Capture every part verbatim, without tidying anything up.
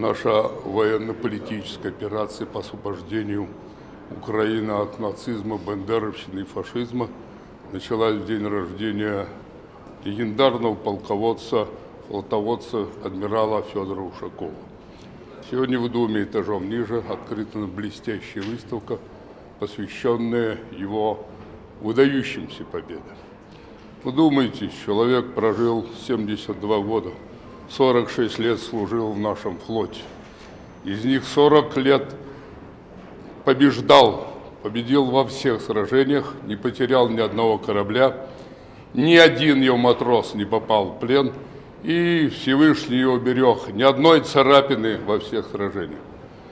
Наша военно-политическая операция по освобождению Украины от нацизма, бандеровщины и фашизма началась в день рождения легендарного полководца, флотоводца адмирала Федора Ушакова. Сегодня в Думе этажом ниже открыта блестящая выставка, посвященная его выдающимся победам. Вдумайтесь, человек прожил семьдесят два года, сорок шесть лет служил в нашем флоте. Из них сорок лет побеждал, победил во всех сражениях, не потерял ни одного корабля, ни один его матрос не попал в плен, и Всевышний его берег, ни одной царапины во всех сражениях.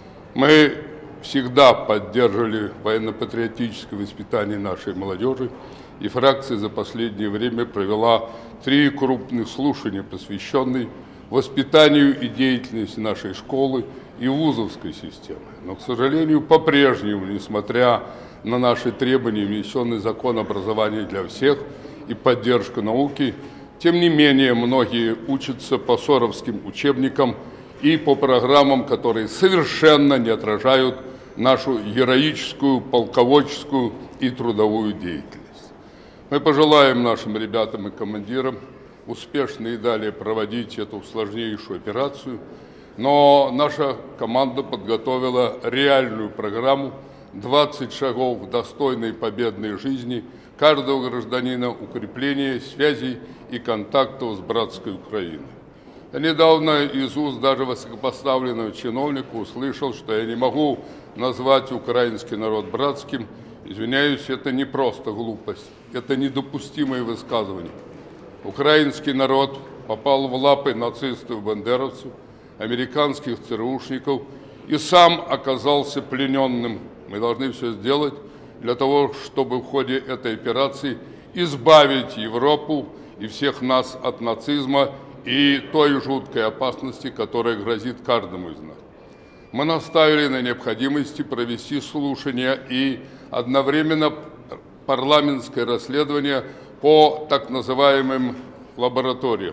Мы всегда поддерживали военно-патриотическое воспитание нашей молодежи, и фракция за последнее время провела три крупных слушания, посвященные воспитанию и деятельности нашей школы и вузовской системы. Но, к сожалению, по-прежнему, несмотря на наши требования, внесенный закон образования для всех и поддержка науки, тем не менее, многие учатся по соровским учебникам и по программам, которые совершенно не отражают нашу героическую, полководческую и трудовую деятельность. Мы пожелаем нашим ребятам и командирам успешно и далее проводить эту сложнейшую операцию, но наша команда подготовила реальную программу двадцать шагов достойной победной жизни каждого гражданина, укрепления связей и контактов с братской Украиной. Я недавно из уст даже высокопоставленного чиновника услышал, что я не могу назвать украинский народ братским. Извиняюсь, это не просто глупость, это недопустимое высказывание. Украинский народ попал в лапы нацистов и бандеровцев, американских ЦРУшников и сам оказался плененным. Мы должны все сделать для того, чтобы в ходе этой операции избавить Европу и всех нас от нацизма и той жуткой опасности, которая грозит каждому из нас. Мы наставили на необходимости провести слушания и одновременно парламентское расследование по так называемым лабораториям.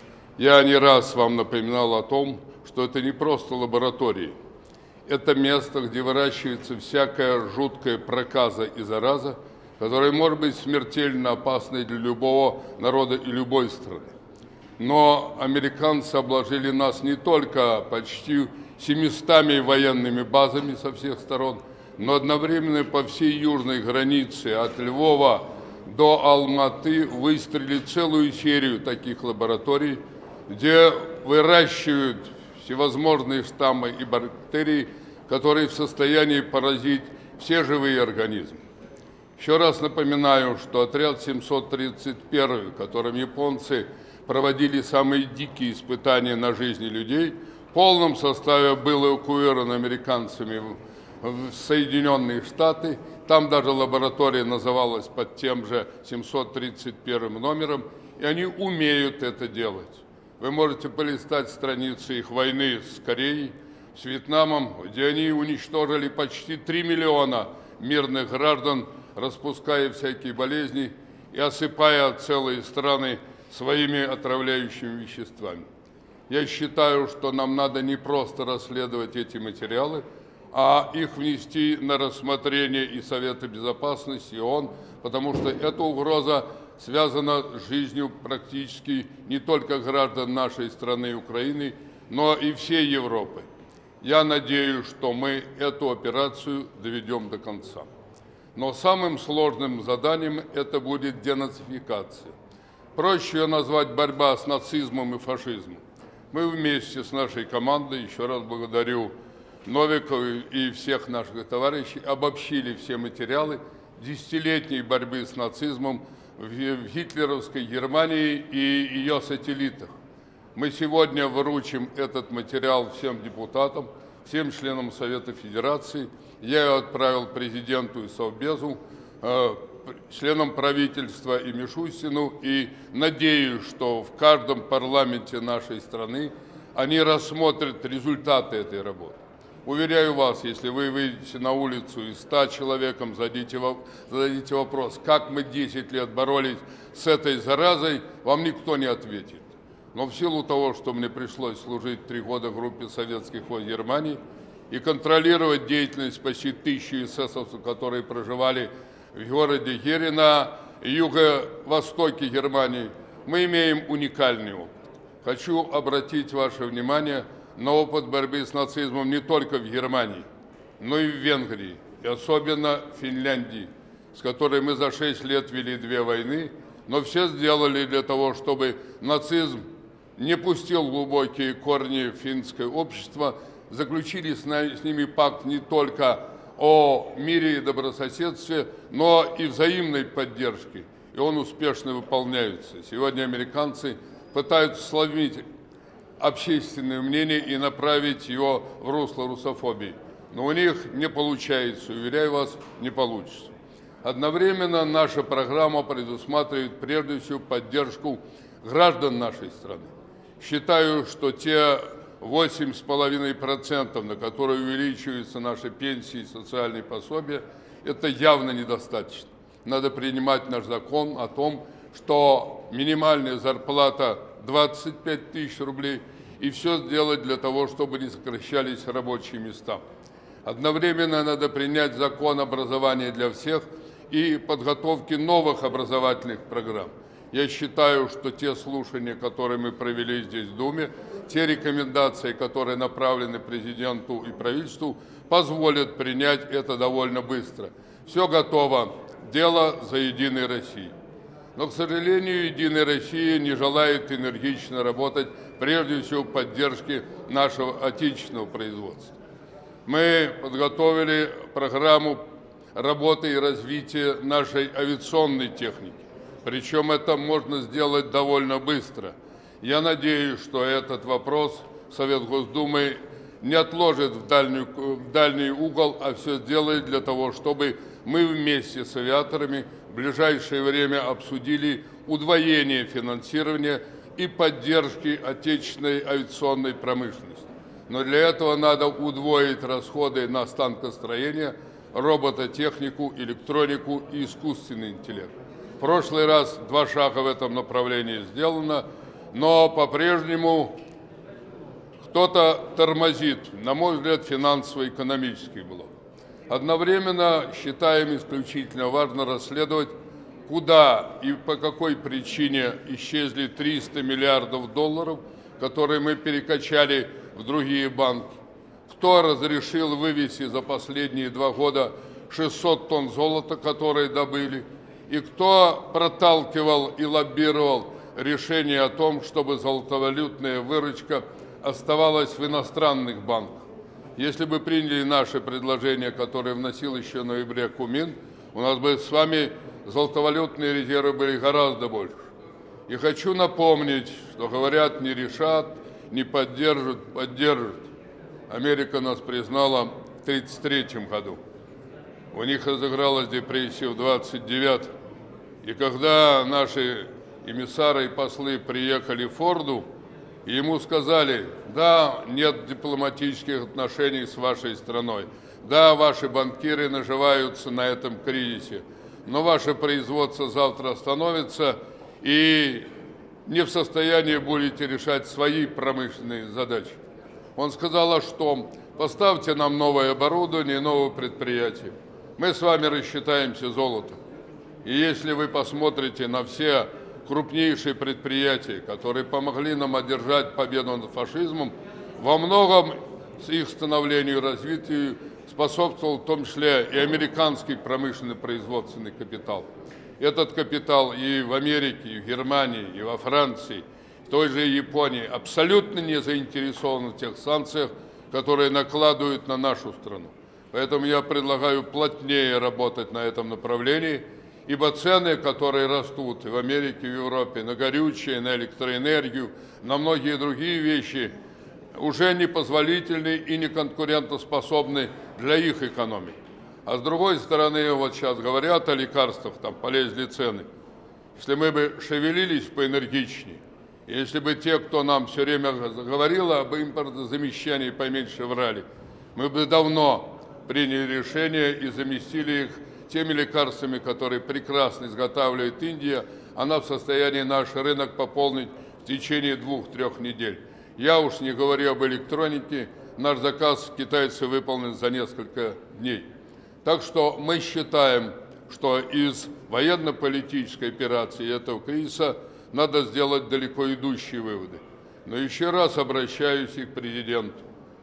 Я не раз вам напоминал о том, что это не просто лаборатории. Это место, где выращивается всякая жуткая проказа и зараза, которая может быть смертельно опасной для любого народа и любой страны. Но американцы обложили нас не только почти семьюстами военными базами со всех сторон, но одновременно по всей южной границе от Львова до Алматы выстроили целую серию таких лабораторий, где выращивают всевозможные штаммы и бактерии, которые в состоянии поразить все живые организмы. Еще раз напоминаю, что отряд семьсот тридцать один, которым японцы проводили самые дикие испытания на жизни людей, в полном составе был эвакуирован американцами в Соединенные Штаты. Там даже лаборатория называлась под тем же семьсот тридцать первым номером, и они умеют это делать. Вы можете полистать страницы их войны с Кореей, с Вьетнамом, где они уничтожили почти три миллиона мирных граждан, распуская всякие болезни и осыпая целые страны своими отравляющими веществами. Я считаю, что нам надо не просто расследовать эти материалы, а их внести на рассмотрение и Совета Безопасности, и ООН, потому что эта угроза связана с жизнью практически не только граждан нашей страны Украины, но и всей Европы. Я надеюсь, что мы эту операцию доведем до конца. Но самым сложным заданием это будет денацификация. Проще ее назвать борьба с нацизмом и фашизмом. Мы вместе с нашей командой, еще раз благодарю Новикова и всех наших товарищей, обобщили все материалы десятилетней борьбы с нацизмом в гитлеровской Германии и ее сателлитах. Мы сегодня вручим этот материал всем депутатам, всем членам Совета Федерации. Я его отправил президенту и Совбезу, членам правительства и Мишустину, и надеюсь, что в каждом парламенте нашей страны они рассмотрят результаты этой работы. Уверяю вас, если вы выйдете на улицу и ста человекам зададите, зададите вопрос, как мы десять лет боролись с этой заразой, вам никто не ответит. Но в силу того, что мне пришлось служить три года в группе советских войск Германии и контролировать деятельность почти тысячи эсэсовцев, которые проживали в городе Гере на юго-востоке Германии, мы имеем уникальный опыт. Хочу обратить ваше внимание на опыт борьбы с нацизмом не только в Германии, но и в Венгрии, и особенно в Финляндии, с которой мы за шесть лет вели две войны, но все сделали для того, чтобы нацизм не пустил глубокие корни в финское общество, заключили с ними пакт не только о мире и добрососедстве, но и взаимной поддержке, и он успешно выполняется. Сегодня американцы пытаются сломить общественное мнение и направить его в русло русофобии. Но у них не получается, уверяю вас, не получится. Одновременно наша программа предусматривает прежде всего поддержку граждан нашей страны. Считаю, что те восемь с половиной процентов, на которые увеличиваются наши пенсии и социальные пособия, это явно недостаточно. Надо принимать наш закон о том, что минимальная зарплата двадцать пять тысяч рублей, и все сделать для того, чтобы не сокращались рабочие места. Одновременно надо принять закон образования для всех и подготовки новых образовательных программ. Я считаю, что те слушания, которые мы провели здесь в Думе, те рекомендации, которые направлены президенту и правительству, позволят принять это довольно быстро. Все готово. Дело за Единой Россией. Но, к сожалению, Единая Россия не желает энергично работать, прежде всего, в поддержке нашего отечественного производства. Мы подготовили программу работы и развития нашей авиационной техники. Причем это можно сделать довольно быстро. Я надеюсь, что этот вопрос Совет Госдумы не отложит в, дальнюю, в дальний угол, а все сделает для того, чтобы мы вместе с авиаторами в ближайшее время обсудили удвоение финансирования и поддержки отечественной авиационной промышленности. Но для этого надо удвоить расходы на станкостроение, робототехнику, электронику и искусственный интеллект. В прошлый раз два шага в этом направлении сделано, но по-прежнему кто-то тормозит, на мой взгляд, финансово-экономический блок. Одновременно считаем исключительно важно расследовать, куда и по какой причине исчезли триста миллиардов долларов, которые мы перекачали в другие банки. Кто разрешил вывести за последние два года шестьсот тонн золота, которые добыли, и кто проталкивал и лоббировал решение о том, чтобы золотовалютная выручка оставалась в иностранных банках. Если бы приняли наше предложение, которое вносил еще в ноябре Кумин, у нас бы с вами золотовалютные резервы были гораздо больше. И хочу напомнить, что говорят, не решат, не поддержат, поддержат. Америка нас признала в тысяча девятьсот тридцать третьем году. У них разыгралась депрессия в двадцать девятом. И когда наши эмиссары и послы приехали в Форду, ему сказали: да, нет дипломатических отношений с вашей страной, да, ваши банкиры наживаются на этом кризисе, но ваше производство завтра остановится, и не в состоянии будете решать свои промышленные задачи. Он сказал: а что? Поставьте нам новое оборудование, новое предприятие. Мы с вами рассчитаемся золотом. И если вы посмотрите на все крупнейшие предприятия, которые помогли нам одержать победу над фашизмом, во многом с их становлению и развитию способствовал в том числе и американский промышленный производственный капитал. Этот капитал и в Америке, и в Германии, и во Франции, в той же Японии абсолютно не заинтересован в тех санкциях, которые накладывают на нашу страну. Поэтому я предлагаю плотнее работать на этом направлении, ибо цены, которые растут и в Америке, и в Европе, на горючее, на электроэнергию, на многие другие вещи, уже непозволительны и неконкурентоспособны для их экономики. А с другой стороны, вот сейчас говорят о лекарствах, там полезли цены. Если мы бы шевелились поэнергичнее, если бы те, кто нам все время говорил об импортозамещении, поменьше врали, мы бы давно приняли решение и заместили их теми лекарствами, которые прекрасно изготавливает Индия. Она в состоянии наш рынок пополнить в течение двух-трех недель. Я уж не говорю об электронике, наш заказ китайцы выполнен за несколько дней. Так что мы считаем, что из военно-политической операции этого кризиса надо сделать далеко идущие выводы. Но еще раз обращаюсь и к президенту.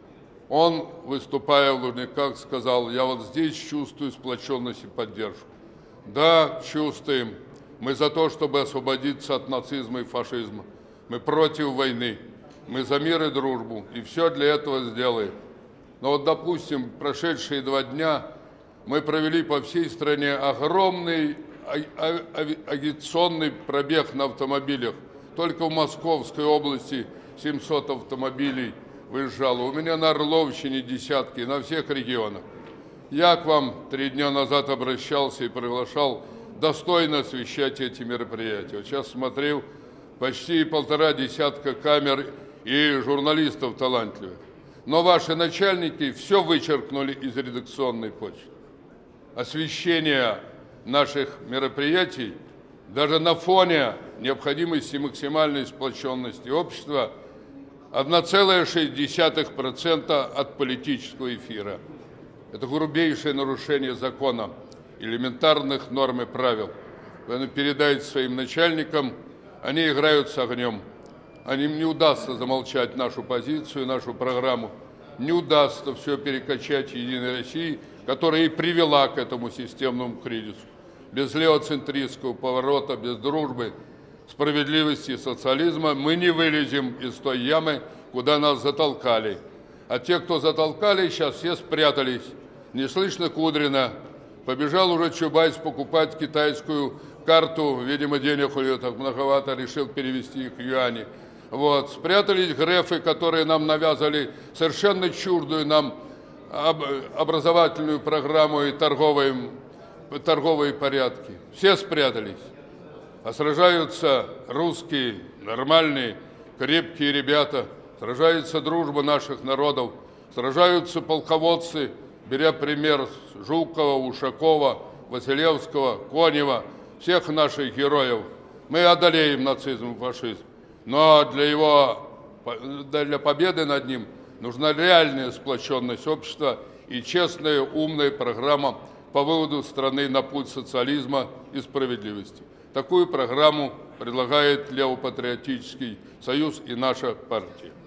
Он, выступая в Лужниках, сказал: я вот здесь чувствую сплоченность и поддержку. Да, чувствуем. Мы за то, чтобы освободиться от нацизма и фашизма. Мы против войны. Мы за мир и дружбу. И все для этого сделаем. Но вот, допустим, прошедшие два дня мы провели по всей стране огромный агитационный пробег на автомобилях. Только в Московской области семьсот автомобилей выезжало. У меня на Орловщине десятки, на всех регионах. Я к вам три дня назад обращался и приглашал достойно освещать эти мероприятия. Вот сейчас смотрел, почти полтора десятка камер и журналистов талантливых. Но ваши начальники все вычеркнули из редакционной почты. Освещение наших мероприятий даже на фоне необходимости максимальной сплоченности общества одна целая шесть десятых процента от политического эфира. Это грубейшее нарушение закона, элементарных норм и правил. Вы передайте своим начальникам, они играют с огнем. Им не удастся замолчать нашу позицию, нашу программу. Не удастся все перекачать в Единой России, которая и привела к этому системному кризису. Без левоцентристского поворота, без дружбы, справедливости и социализма мы не вылезем из той ямы, куда нас затолкали. А те, кто затолкали, сейчас все спрятались. Не слышно Кудрина. Побежал уже Чубайс покупать китайскую карту. Видимо, денег у нее так многовато, решил перевести их в юани. Вот. Спрятались грефы, которые нам навязали совершенно чуждую нам образовательную программу и торговые, торговые порядки. Все спрятались. А сражаются русские, нормальные, крепкие ребята. Сражается дружба наших народов. Сражаются полководцы, беря пример с Жукова, Ушакова, Василевского, Конева, всех наших героев. Мы одолеем нацизм и фашизм. Но для его, для победы над ним нужна реальная сплоченность общества и честная, умная программа по выводу страны на путь социализма и справедливости. Такую программу предлагает Левопатриотический союз и наша партия.